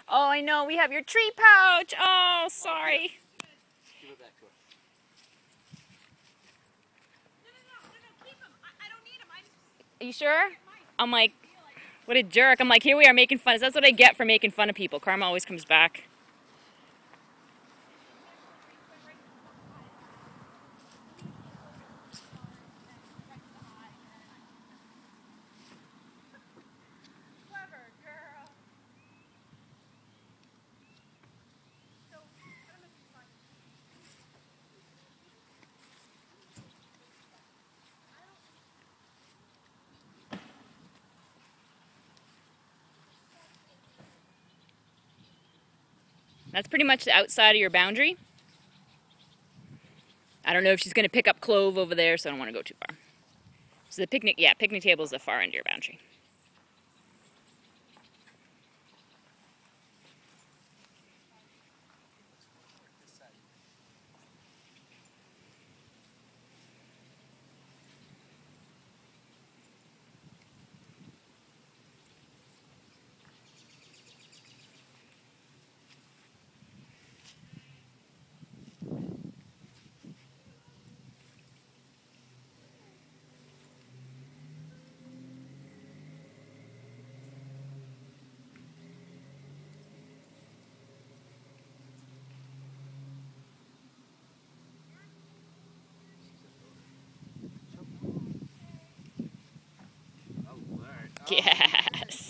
Oh, I know. We have your tree pouch. Oh, sorry. Give it back to her. No, keep him. I don't need him. Are you sure? I'm like, what a jerk. I'm like, here we are making fun. That's what I get for making fun of people. Karma always comes back. Clever girl. So, I don't know if you saw That's pretty much the outside of your boundary. I don't know if she's going to pick up clove over there, so I don't want to go too far. So the picnic table is the far end of your boundary. Oh, all right. Oh. Yes.